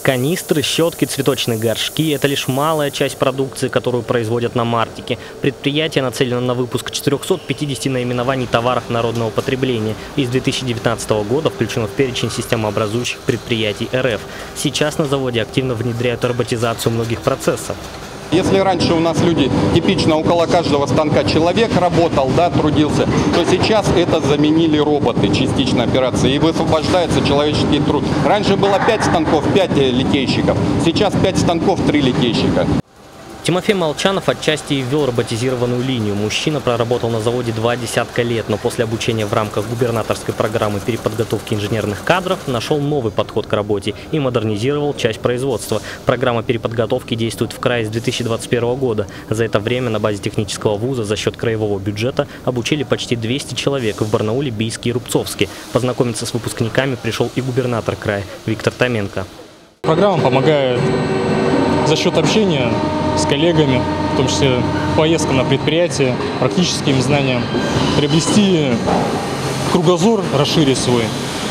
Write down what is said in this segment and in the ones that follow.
Канистры, щетки, цветочные горшки – это лишь малая часть продукции, которую производят на Мартике. Предприятие нацелено на выпуск 450 наименований товаров народного потребления и с 2019 года включено в перечень системообразующих предприятий РФ. Сейчас на заводе активно внедряют роботизацию многих процессов. Если раньше у нас люди, типично около каждого станка человек работал, да, трудился, то сейчас это заменили роботы, частично операции, и высвобождается человеческий труд. Раньше было 5 станков, 5 литейщиков, сейчас 5 станков, 3 литейщика. Тимофей Молчанов отчасти и ввел роботизированную линию. Мужчина проработал на заводе 20 лет, но после обучения в рамках губернаторской программы переподготовки инженерных кадров нашел новый подход к работе и модернизировал часть производства. Программа переподготовки действует в крае с 2021 года. За это время на базе технического вуза за счет краевого бюджета обучили почти 200 человек в Барнауле, Бийске и Рубцовске. Познакомиться с выпускниками пришел и губернатор края Виктор Томенко. Программа помогает за счет общения с коллегами, в том числе поездкам на предприятия, практическим знаниям, приобрести кругозор, расширить свой,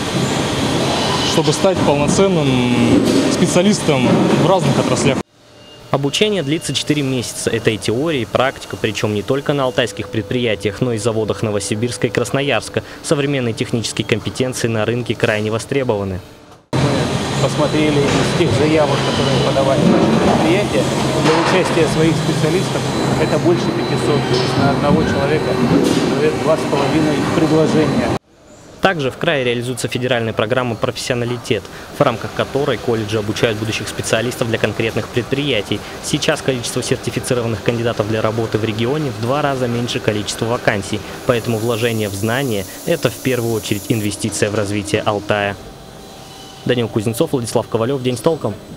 чтобы стать полноценным специалистом в разных отраслях. Обучение длится 4 месяца. Это и теория, и практика, причем не только на алтайских предприятиях, но и заводах Новосибирска и Красноярска. Современные технические компетенции на рынке крайне востребованы. Посмотрели из тех заявок, которые подавали наши предприятия, для участия своих специалистов это больше 500, то есть на одного человека 2,5 предложения. Также в крае реализуется федеральная программа «Профессионалитет», в рамках которой колледжи обучают будущих специалистов для конкретных предприятий. Сейчас количество сертифицированных кандидатов для работы в регионе в 2 раза меньше количества вакансий, поэтому вложение в знания – это в первую очередь инвестиция в развитие Алтая. Данил Кузнецов, Владислав Ковалев. День с толком.